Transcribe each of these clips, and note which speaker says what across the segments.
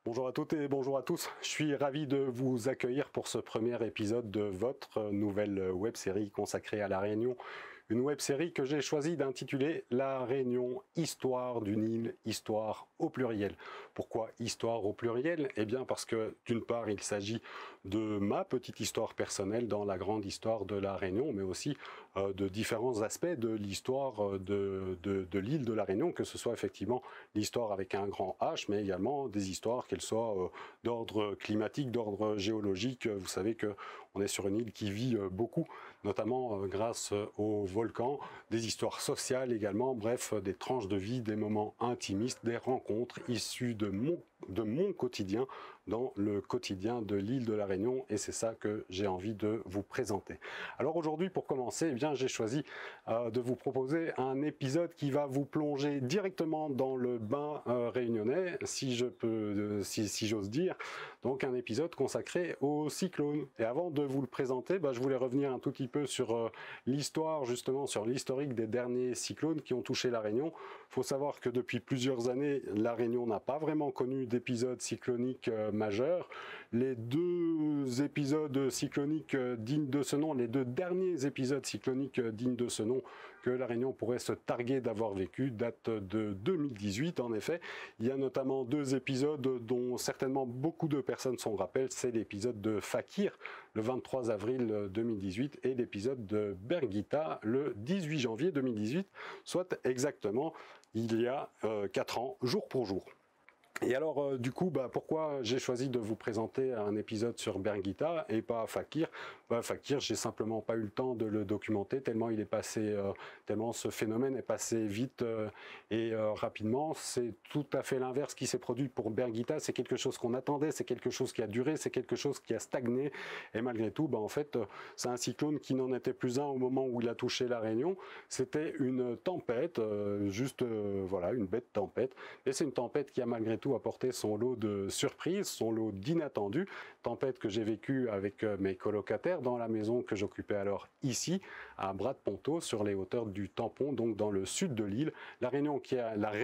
Speaker 1: Bonjour à toutes et bonjour à tous, je suis ravi de vous accueillir pour ce premier épisode de votre nouvelle web-série consacrée à La Réunion. Une web-série que j'ai choisi d'intituler La Réunion, histoire d'une île, histoire au pluriel. Pourquoi histoire au pluriel? Eh bien parce que d'une part il s'agit de ma petite histoire personnelle dans la grande histoire de La Réunion, mais aussi de différents aspects de l'histoire de l'île de La Réunion, que ce soit effectivement l'histoire avec un grand H, mais également des histoires qu'elles soient d'ordre climatique, d'ordre géologique. Vous savez qu'on est sur une île qui vit beaucoup, notamment grâce aux volcans, des histoires sociales également, bref, des tranches de vie, des moments intimistes, des rencontres issues de mon quotidien dans le quotidien de l'île de La Réunion, et c'est ça que j'ai envie de vous présenter. Alors aujourd'hui, pour commencer, eh bien, j'ai choisi de vous proposer un épisode qui va vous plonger directement dans le bain réunionnais, si j'ose dire. Donc un épisode consacré au cyclone. Et avant de vous le présenter, je voulais revenir un tout petit peu sur l'histoire, justement sur l'historique des derniers cyclones qui ont touché La Réunion. Il faut savoir que depuis plusieurs années, La Réunion n'a pas vraiment connu d'épisodes cycloniques majeurs. Les deux épisodes cycloniques dignes de ce nom, les deux derniers épisodes cycloniques dignes de ce nom que La Réunion pourrait se targuer d'avoir vécu, datent de 2018 en effet. Il y a notamment deux épisodes dont certainement beaucoup de personnes s'en rappellent. C'est l'épisode de Fakir, le 23 avril 2018, et l'épisode de Berguita, le 18 janvier 2018, soit exactement il y a 4 ans, jour pour jour. Et alors, du coup, pourquoi j'ai choisi de vous présenter un épisode sur Berguita et pas Fakir? Fakir, j'ai simplement pas eu le temps de le documenter, tellement il est passé, tellement ce phénomène est passé vite et rapidement. C'est tout à fait l'inverse qui s'est produit pour Berguita. C'est quelque chose qu'on attendait, c'est quelque chose qui a duré, c'est quelque chose qui a stagné. Et malgré tout, en fait, c'est un cyclone qui n'en était plus un au moment où il a touché La Réunion. C'était une tempête, voilà, une bête tempête. Et c'est une tempête qui a malgré tout apporté son lot de surprises, son lot d'inattendus. Tempête que j'ai vécue avec mes colocataires dans la maison que j'occupais alors ici, à Bras-de-Ponto, sur les hauteurs du Tampon, donc dans le sud de l'île. La région qui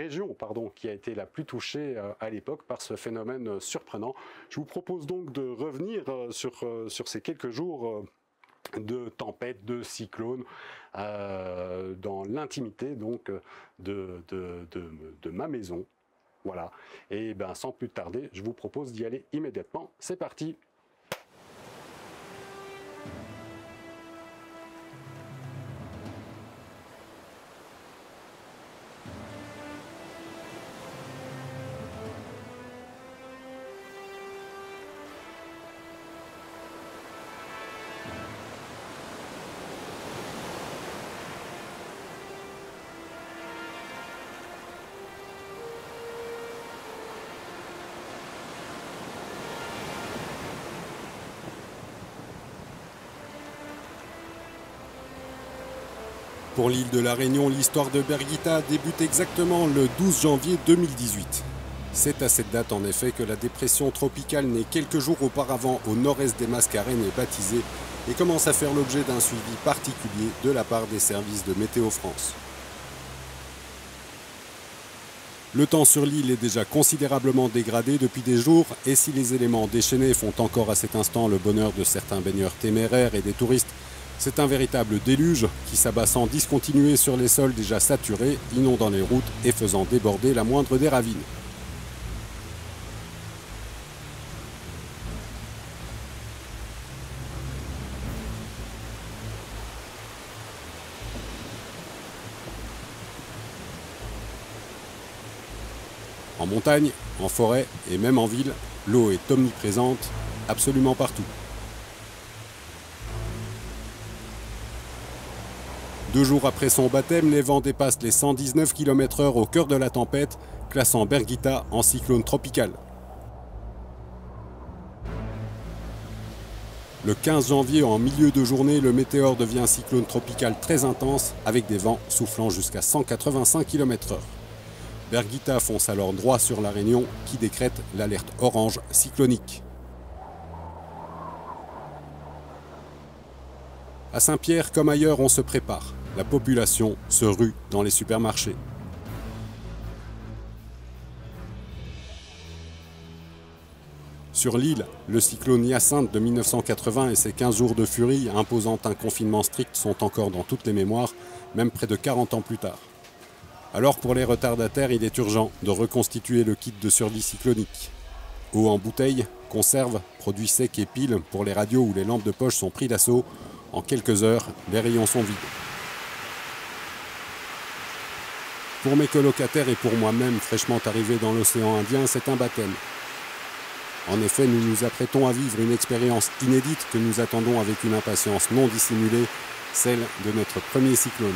Speaker 1: a été la plus touchée à l'époque par ce phénomène surprenant. Je vous propose donc de revenir sur ces quelques jours de tempête, de cyclone, dans l'intimité donc de ma maison. Voilà, et sans plus tarder, je vous propose d'y aller immédiatement. C'est parti!
Speaker 2: Pour l'île de La Réunion, l'histoire de Berguita débute exactement le 12 janvier 2018. C'est à cette date en effet que la dépression tropicale née quelques jours auparavant au nord-est des Mascareignes est baptisée et commence à faire l'objet d'un suivi particulier de la part des services de Météo France. Le temps sur l'île est déjà considérablement dégradé depuis des jours et si les éléments déchaînés font encore à cet instant le bonheur de certains baigneurs téméraires et des touristes, c'est un véritable déluge qui s'abat sans discontinuer sur les sols déjà saturés, inondant les routes et faisant déborder la moindre des ravines. En montagne, en forêt et même en ville, l'eau est omniprésente, absolument partout. 2 jours après son baptême, les vents dépassent les 119 km/h au cœur de la tempête, classant Berguita en cyclone tropical. Le 15 janvier, en milieu de journée, le météore devient un cyclone tropical très intense, avec des vents soufflant jusqu'à 185 km/h. Berguita fonce alors droit sur La Réunion, qui décrète l'alerte orange cyclonique. À Saint-Pierre, comme ailleurs, on se prépare. La population se rue dans les supermarchés. Sur l'île, le cyclone Hyacinthe de 1980 et ses 15 jours de furie imposant un confinement strict sont encore dans toutes les mémoires, même près de 40 ans plus tard. Alors pour les retardataires, il est urgent de reconstituer le kit de survie cyclonique. Eau en bouteille, conserve, produits secs et piles pour les radios où les lampes de poche sont pris d'assaut. En quelques heures, les rayons sont vides. Pour mes colocataires et pour moi-même, fraîchement arrivé dans l'océan Indien, c'est un baptême. En effet, nous nous apprêtons à vivre une expérience inédite que nous attendons avec une impatience non dissimulée, celle de notre premier cyclone.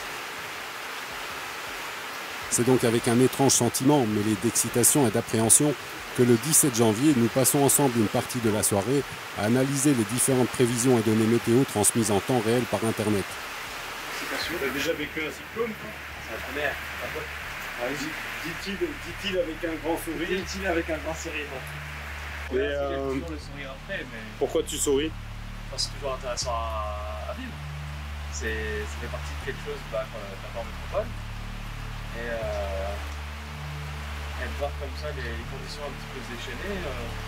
Speaker 2: C'est donc avec un étrange sentiment, mêlé d'excitation et d'appréhension, que le 17 janvier, nous passons ensemble une partie de la soirée à analyser les différentes prévisions et données météo transmises en temps réel par Internet.
Speaker 3: Tu as déjà vécu un cyclone, toi?
Speaker 4: C'est la première.
Speaker 3: Dit-il avec un grand sourire.
Speaker 4: Dit-il avec un grand sourire.
Speaker 3: Mais
Speaker 4: J'ai toujours le sourire après, mais
Speaker 3: pourquoi tu souris?
Speaker 4: c'est toujours intéressant à vivre. Ça fait partie de quelque chose qu'on n'a pas en métropole. Et de voir comme ça les conditions un petit peu se déchaîner,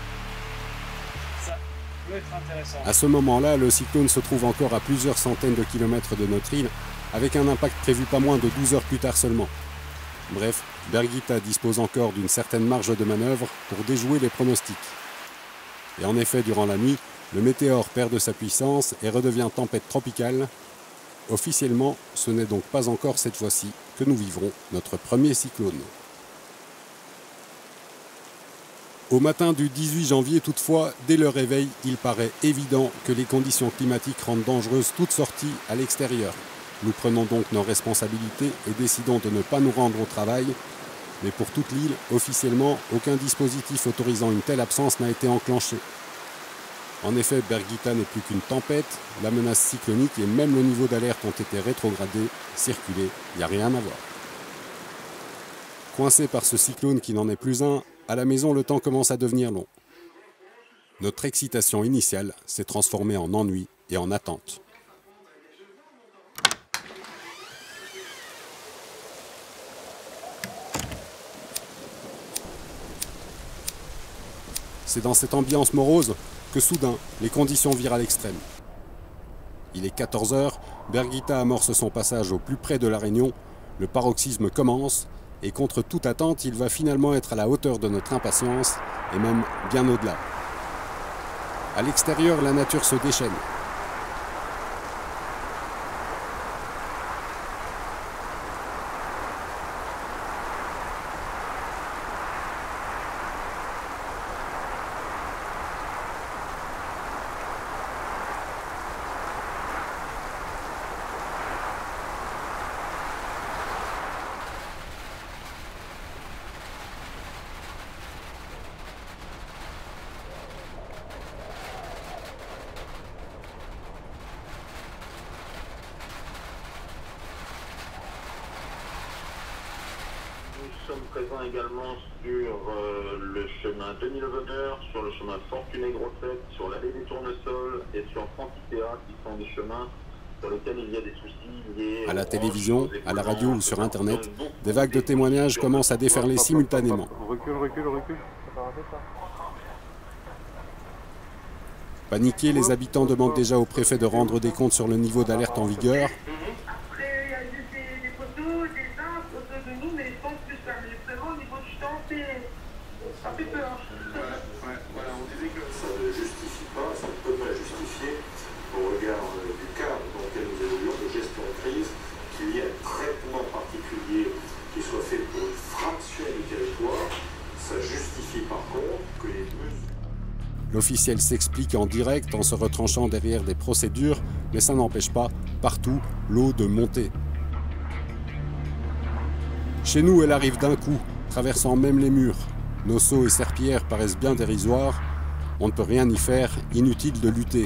Speaker 4: ça peut être intéressant.
Speaker 2: À ce moment-là, le cyclone se trouve encore à plusieurs centaines de kilomètres de notre île, avec un impact prévu pas moins de 12 heures plus tard seulement. Bref, Birgitta dispose encore d'une certaine marge de manœuvre pour déjouer les pronostics. Et en effet, durant la nuit, le météore perd de sa puissance et redevient tempête tropicale. Officiellement, ce n'est donc pas encore cette fois-ci que nous vivrons notre premier cyclone. Au matin du 18 janvier, toutefois, dès le réveil, il paraît évident que les conditions climatiques rendent dangereuses toute sortie à l'extérieur. Nous prenons donc nos responsabilités et décidons de ne pas nous rendre au travail. Mais pour toute l'île, officiellement, aucun dispositif autorisant une telle absence n'a été enclenché. En effet, Birgitta n'est plus qu'une tempête, la menace cyclonique et même le niveau d'alerte ont été rétrogradés, circulés, il n'y a rien à voir. Coincé par ce cyclone qui n'en est plus un, à la maison le temps commence à devenir long. Notre excitation initiale s'est transformée en ennui et en attente. C'est dans cette ambiance morose que soudain, les conditions virent à l'extrême. Il est 14 h, Birgitta amorce son passage au plus près de la Réunion, le paroxysme commence, et contre toute attente, il va finalement être à la hauteur de notre impatience, et même bien au-delà. À l'extérieur, la nature se déchaîne.
Speaker 5: Nous sommes présents également sur le chemin Denis-le-Veneur, sur le chemin Fortuné-Grosset, sur l'allée des Tournesols et sur Francis-Théa, qui sont des chemins sur lesquels il y a des soucis liés
Speaker 2: à la télévision, à la radio ou sur Internet, des vagues de témoignages commencent à déferler simultanément.
Speaker 3: Recule.
Speaker 2: Paniqués, les habitants demandent déjà au préfet de rendre des comptes sur le niveau d'alerte en vigueur.
Speaker 6: Après, il y a juste des photos, des arbres autour de nous, mais je pense que ça, vraiment, au niveau du temps, ça fait peur.
Speaker 7: Voilà, on disait que ça ne justifie pas, ça ne peut pas justifier, au regard du cadre dans lequel nous évoluons, de gestion de crise, qu'il y ait un traitement particulier qui soit fait pour une fraction du territoire. Ça justifie par contre que les mesures...
Speaker 2: L'officiel s'explique en direct en se retranchant derrière des procédures, mais ça n'empêche pas, partout, l'eau de monter. Chez nous, elle arrive d'un coup, traversant même les murs. Nos seaux et serpillères paraissent bien dérisoires. On ne peut rien y faire, inutile de lutter.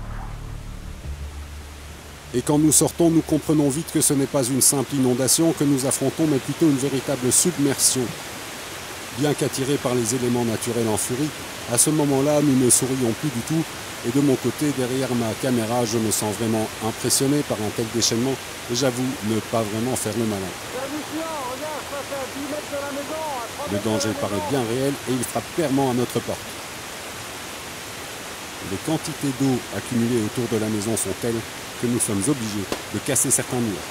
Speaker 2: Et quand nous sortons, nous comprenons vite que ce n'est pas une simple inondation que nous affrontons, mais plutôt une véritable submersion. Bien qu'attirés par les éléments naturels en furie, à ce moment-là, nous ne sourions plus du tout. Et de mon côté, derrière ma caméra, je me sens vraiment impressionné par un tel déchaînement. Et j'avoue ne pas vraiment faire le malin. Le danger paraît bien réel et il frappe clairement à notre porte. Les quantités d'eau accumulées autour de la maison sont telles que nous sommes obligés de casser certains murs.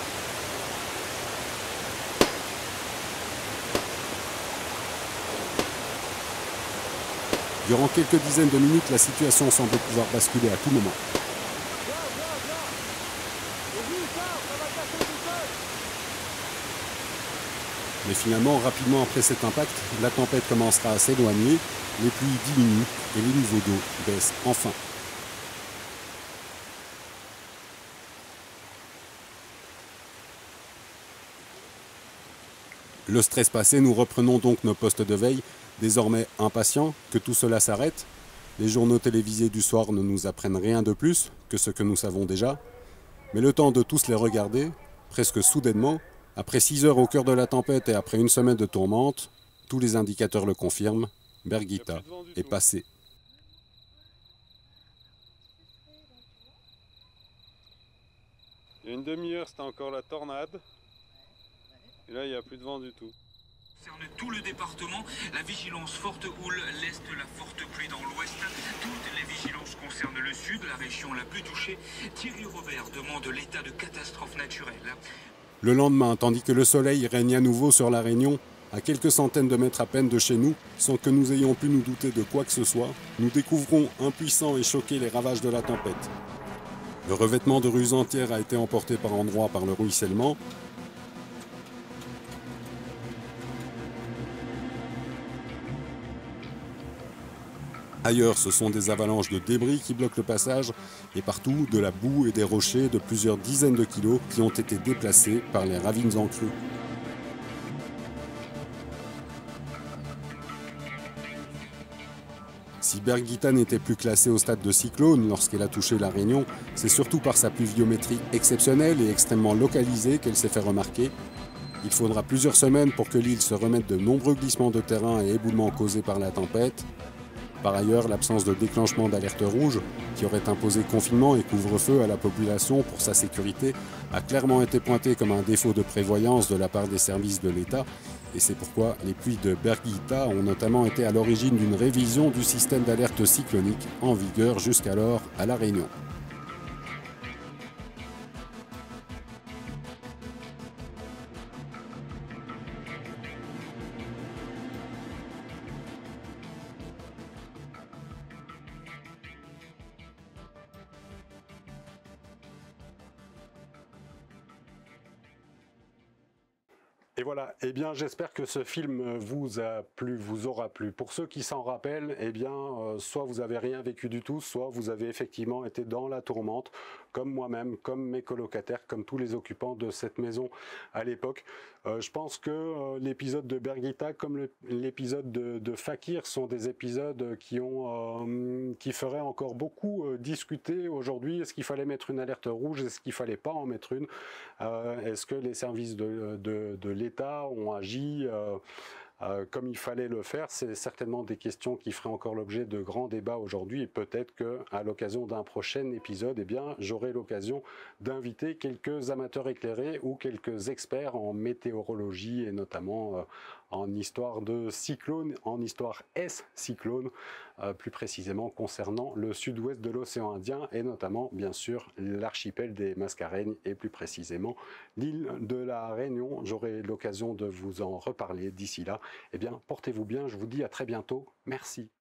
Speaker 2: Durant quelques dizaines de minutes, la situation semble pouvoir basculer à tout moment. Mais finalement, rapidement après cet impact, la tempête commencera à s'éloigner, les pluies diminuent et les niveaux d'eau baissent enfin. Le stress passé, nous reprenons donc nos postes de veille, désormais impatients que tout cela s'arrête. Les journaux télévisés du soir ne nous apprennent rien de plus que ce que nous savons déjà. Mais le temps de tous les regarder, presque soudainement, après 6 heures au cœur de la tempête et après une semaine de tourmente, tous les indicateurs le confirment, Birgitta est passé.
Speaker 3: Il y a une demi-heure, c'était encore la tornade. Et là, il n'y a plus de vent du tout.
Speaker 8: Concerne tout le département, la vigilance forte houle, l'est la forte pluie dans l'ouest. Toutes les vigilances concernent le sud, la région la plus touchée. Thierry Robert demande l'état de catastrophe naturelle.
Speaker 2: Le lendemain, tandis que le soleil règne à nouveau sur la Réunion, à quelques centaines de mètres à peine de chez nous, sans que nous ayons pu nous douter de quoi que ce soit, nous découvrons impuissants et choqués les ravages de la tempête. Le revêtement de rues entières a été emporté par endroits par le ruissellement. Ailleurs, ce sont des avalanches de débris qui bloquent le passage, et partout, de la boue et des rochers de plusieurs dizaines de kilos qui ont été déplacés par les ravines en crue. Si Birgitta n'était plus classée au stade de cyclone lorsqu'elle a touché la Réunion, c'est surtout par sa pluviométrie exceptionnelle et extrêmement localisée qu'elle s'est fait remarquer. Il faudra plusieurs semaines pour que l'île se remette de nombreux glissements de terrain et éboulements causés par la tempête. Par ailleurs, l'absence de déclenchement d'alerte rouge, qui aurait imposé confinement et couvre-feu à la population pour sa sécurité, a clairement été pointée comme un défaut de prévoyance de la part des services de l'État. Et c'est pourquoi les pluies de Birgitta ont notamment été à l'origine d'une révision du système d'alerte cyclonique en vigueur jusqu'alors à La Réunion.
Speaker 1: Et voilà, eh bien j'espère que ce film vous a plu, vous aura plu. Pour ceux qui s'en rappellent, eh bien soit vous avez rien vécu du tout, soit vous avez effectivement été dans la tourmente, comme moi-même, comme mes colocataires, comme tous les occupants de cette maison à l'époque. Je pense que l'épisode de Birgitta, comme l'épisode de Fakir, sont des épisodes qui feraient encore beaucoup discuter aujourd'hui. Est-ce qu'il fallait mettre une alerte rouge? Est-ce qu'il fallait pas en mettre une? Est-ce que les services de l'État ont agi comme il fallait le faire? C'est certainement des questions qui feraient encore l'objet de grands débats aujourd'hui, et peut-être qu'à l'occasion d'un prochain épisode, eh bien, j'aurai l'occasion d'inviter quelques amateurs éclairés ou quelques experts en météorologie et notamment en histoire de cyclone, en histoire S-cyclone, plus précisément concernant le sud-ouest de l'océan Indien et notamment, bien sûr, l'archipel des Mascareignes et plus précisément l'île de la Réunion. J'aurai l'occasion de vous en reparler d'ici là. Eh bien, portez-vous bien, je vous dis à très bientôt. Merci.